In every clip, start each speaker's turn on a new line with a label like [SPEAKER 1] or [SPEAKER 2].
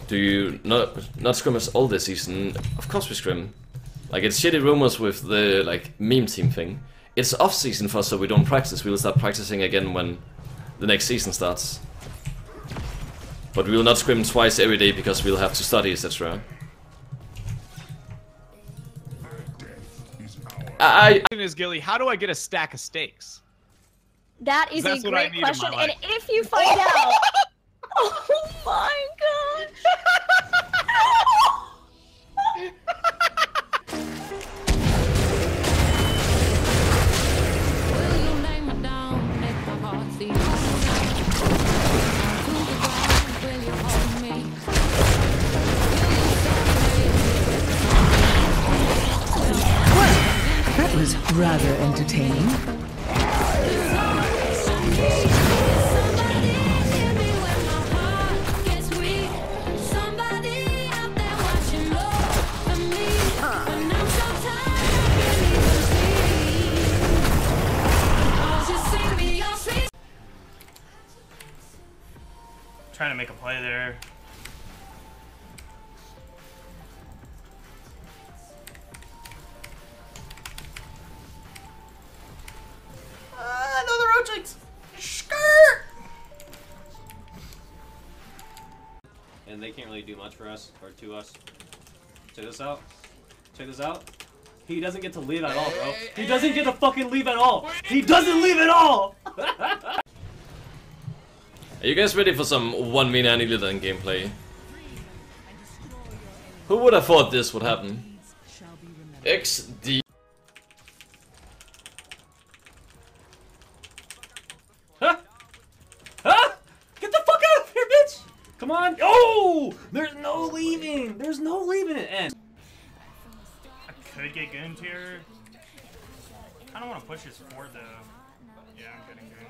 [SPEAKER 1] Do you not scrim us all this season? Of course we scrim. Like, it's shitty rumors with the, like, meme team thing. It's off season for us, so we don't practice. We'll start practicing again when the next season starts. But we will not scrim twice every day because we'll have to study, etc.
[SPEAKER 2] Is Gilly, how do I get a stack of steaks?
[SPEAKER 3] That is a great question, and if you find out, oh my god!
[SPEAKER 4] That was rather entertaining.
[SPEAKER 5] Trying to make a play there. Another Roachix! Skirt!
[SPEAKER 6] And they can't really do much for us, or to us. Check this out. Check this out. He doesn't get to leave at all, bro. He doesn't get to fucking leave at all! He doesn't leave at all!
[SPEAKER 1] Are you guys ready for some 1v9 Illidan gameplay? Who would have thought this would happen? XD.
[SPEAKER 6] Huh? Huh? Get the fuck out of here, bitch! Come on! Oh! There's no leaving! There's no leaving it end.
[SPEAKER 5] I could get Gooned here. I don't want to push his forward though. Yeah, I'm getting Gooned.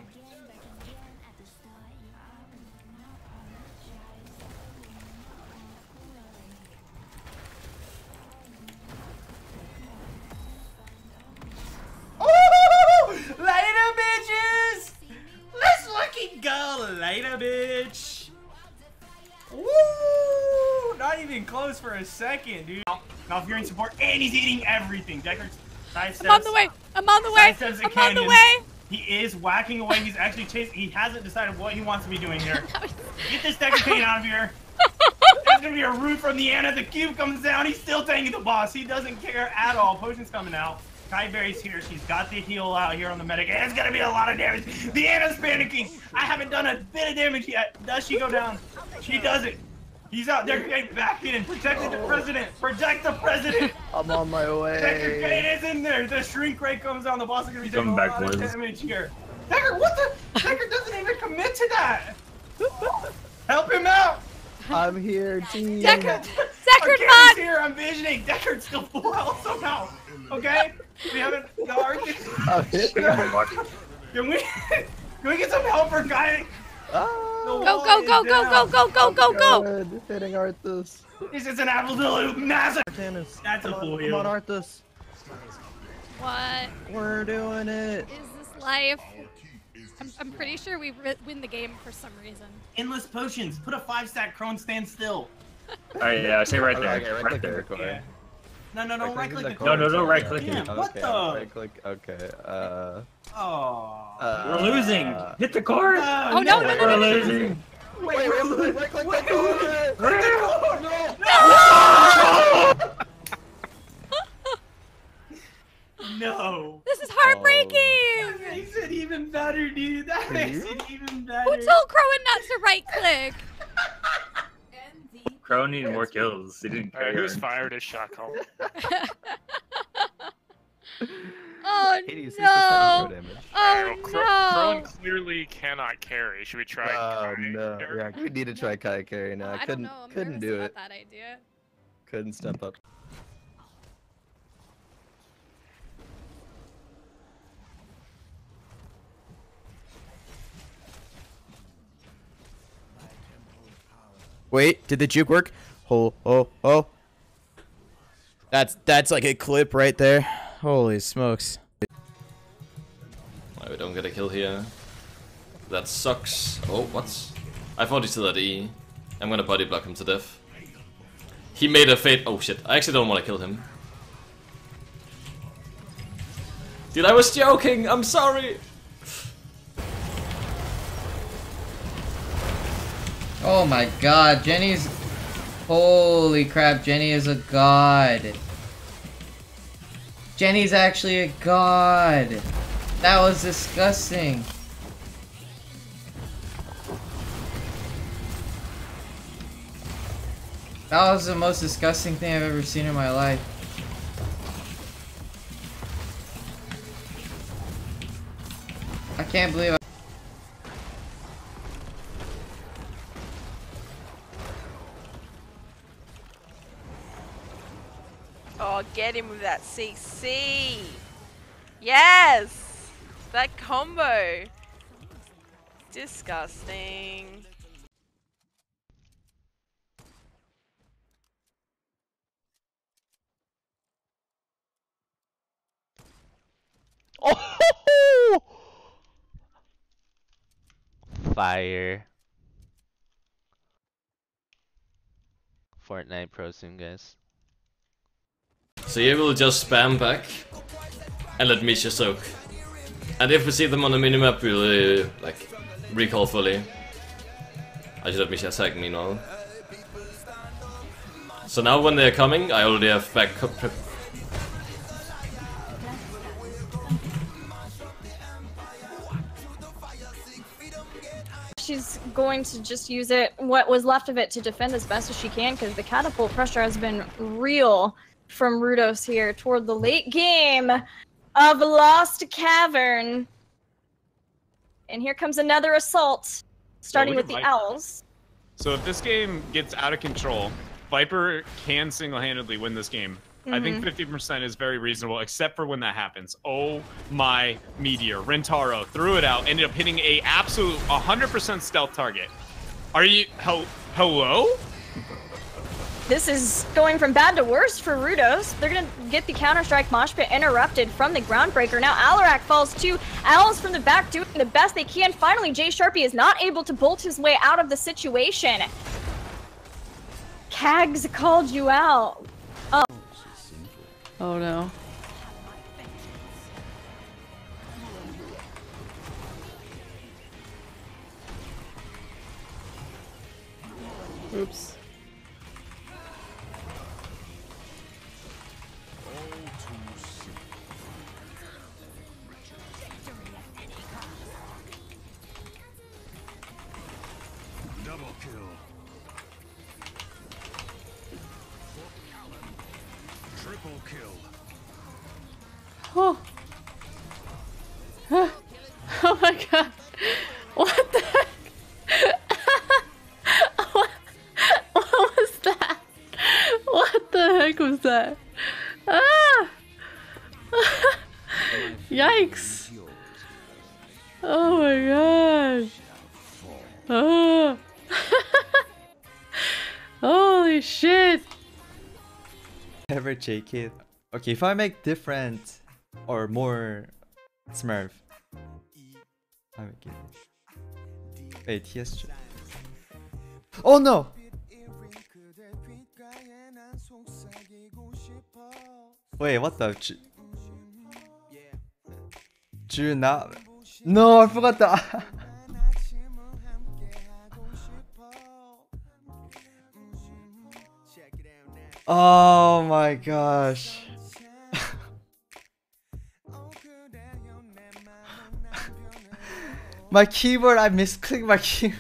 [SPEAKER 5] Later, bitches! Let's fucking go later, bitch! Woo! Not even close for a second, dude. Malfurion support, and he's eating everything. Deckard sidesteps.
[SPEAKER 7] I'm on the way! I'm on the way! I'm on the way!
[SPEAKER 5] He is whacking away. He's actually chasing. He hasn't decided what he wants to be doing here. Get this Deckard Cain out of here. There's gonna be a root from the Ana. The cube comes down. He's still tanking the boss. He doesn't care at all. Potion's coming out. Kyberry's here. She's got the heal out here on the medic. And it's gonna be a lot of damage. The Ana's panicking. I haven't done a bit of damage yet. Does she go down? She doesn't. He's out there getting back in and protecting the president. Protect the president.
[SPEAKER 8] I'm on my way.
[SPEAKER 5] Deckard Cain is in there. The shrink ray comes down. The boss is gonna be taking a lot of damage here. Deckard, what the? Deckard doesn't even commit to that. Help him out.
[SPEAKER 8] I'm here, team.
[SPEAKER 7] Deckard
[SPEAKER 5] Carrie's
[SPEAKER 7] mod!
[SPEAKER 5] here. I'm visioning. Deckard's still full health somehow. Okay. We haven't.
[SPEAKER 8] I'm hitting.
[SPEAKER 5] Can we get some help for Guy?
[SPEAKER 7] Go, go, go, go, go, go, go, go, go!
[SPEAKER 8] Good. Hitting Arthas.
[SPEAKER 5] This is an absolute massive.
[SPEAKER 8] Artanis.
[SPEAKER 5] That's a full
[SPEAKER 8] Come
[SPEAKER 5] heal.
[SPEAKER 8] on, Arthas.
[SPEAKER 7] What
[SPEAKER 8] We're doing it.
[SPEAKER 7] is this life? I'm pretty sure we win the game for some reason.
[SPEAKER 5] Endless potions. Put a 5-stack Crone stand still.
[SPEAKER 9] Alright, yeah, stay right there.
[SPEAKER 8] Okay,
[SPEAKER 9] Right there.
[SPEAKER 5] Yeah. No, right click the
[SPEAKER 9] No,
[SPEAKER 5] corner.
[SPEAKER 9] no, right click
[SPEAKER 5] Yeah,
[SPEAKER 9] it.
[SPEAKER 5] what
[SPEAKER 8] Okay,
[SPEAKER 5] the?
[SPEAKER 8] right click. Okay.
[SPEAKER 5] Oh.
[SPEAKER 9] We're losing. Hit the card.
[SPEAKER 7] Oh, no, no, no,
[SPEAKER 9] We're
[SPEAKER 7] no, no.
[SPEAKER 9] losing.
[SPEAKER 8] Wait, right click the corner.
[SPEAKER 5] No.
[SPEAKER 7] This is heartbreaking!
[SPEAKER 5] That makes it even better, dude. That makes it even better.
[SPEAKER 7] Who told Crowan not to right click?
[SPEAKER 9] Crow needed more kills. He didn't care.
[SPEAKER 2] Who's fired his shot call?
[SPEAKER 7] Oh
[SPEAKER 8] Hades,
[SPEAKER 7] no!
[SPEAKER 8] damage.
[SPEAKER 7] Oh
[SPEAKER 2] Crone
[SPEAKER 7] no!
[SPEAKER 2] clearly cannot carry. Should we try?
[SPEAKER 8] Oh
[SPEAKER 2] Kai
[SPEAKER 8] no!
[SPEAKER 2] carry?
[SPEAKER 8] Yeah, we need to try Kai carry now.
[SPEAKER 7] I don't know. I'm
[SPEAKER 8] couldn't
[SPEAKER 7] nervous
[SPEAKER 8] do
[SPEAKER 7] about
[SPEAKER 8] it.
[SPEAKER 7] that idea.
[SPEAKER 8] Couldn't step up.
[SPEAKER 10] Wait, did the juke work? Oh, oh, oh. That's like a clip right there. Holy smokes.
[SPEAKER 1] We don't get a kill here. That sucks. Oh, what? I thought he still had E. I'm gonna body block him to death. He made a fate. Oh shit! I actually don't want to kill him. Dude, I was joking. I'm sorry.
[SPEAKER 11] Oh my god, Jenny's... Holy crap, Jenny is a god. Jenny's actually a god. That was disgusting. That was the most disgusting thing I've ever seen in my life. I can't believe I...
[SPEAKER 12] Oh, get him with that CC. Yes! That combo. Disgusting.
[SPEAKER 13] Oh! Fire. Fortnite Pro soon, guys.
[SPEAKER 1] So you will just spam back and let Misha soak. And if we see them on the minimap, we'll like recall fully. I should let Misha attack meanwhile. So now when they're coming, I already have backup.
[SPEAKER 3] She's going to just use it, what was left of it, to defend as best as she can, because the catapult pressure has been real from Rudos here toward the late game of Lost Cavern. And here comes another assault, starting with the Owls.
[SPEAKER 2] So if this game gets out of control, Viper can single-handedly win this game. I think 50% is very reasonable, except for when that happens. Oh my Meteor. Rentaro threw it out, ended up hitting a absolute 100% stealth target. Are you... hello?
[SPEAKER 3] This is going from bad to worse for Rudos. They're gonna get the Counter-Strike mosh pit interrupted from the Groundbreaker. Now Alarak falls too. Owls from the back doing the best they can. Finally, Jay Sharpie is not able to bolt his way out of the situation. Kags called you out. Oh.
[SPEAKER 4] Oh no. Oops.
[SPEAKER 14] Double kill. Triple kill.
[SPEAKER 4] Oh. Oh my god. What the heck? What was that? What the heck was that? Ah! Yikes. Oh my gosh. Oh. Holy shit.
[SPEAKER 8] Ever JK? Okay, if I make different or more Smurf, I make it. Wait, TS. Oh no! Wait, what the? Juna? No, I forgot the. Oh my gosh. My keyboard, I misclicked my keyboard.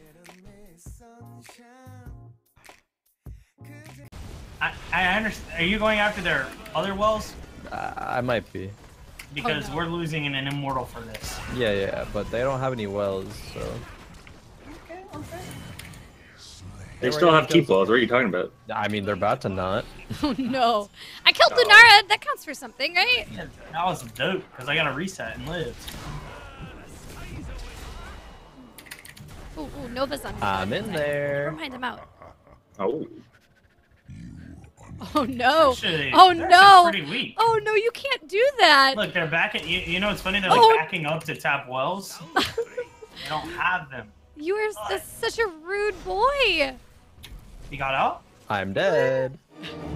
[SPEAKER 5] I understand. Are you going after their other wells?
[SPEAKER 8] I might be.
[SPEAKER 5] Because we're losing an immortal for this.
[SPEAKER 8] Yeah, but they don't have any wells, so.
[SPEAKER 5] Okay, okay.
[SPEAKER 9] They still have keep wells. What are you talking about?
[SPEAKER 8] I mean, they're about to not.
[SPEAKER 7] Oh no. I killed Lunara. That counts for something, right?
[SPEAKER 5] Yeah, that was dope, because I got to reset and live.
[SPEAKER 7] Ooh, Nova's on.
[SPEAKER 8] I'm in there.
[SPEAKER 7] Never mind, I'm out.
[SPEAKER 9] Oh.
[SPEAKER 7] Oh no!
[SPEAKER 5] Actually,
[SPEAKER 7] Oh
[SPEAKER 5] they're
[SPEAKER 7] no!
[SPEAKER 5] pretty weak.
[SPEAKER 7] Oh no! You can't do that.
[SPEAKER 5] Look, they're backing. You know, it's funny. They're like backing up to tap wells. They don't have them.
[SPEAKER 7] You are such a rude boy.
[SPEAKER 5] He got out.
[SPEAKER 15] I'm dead.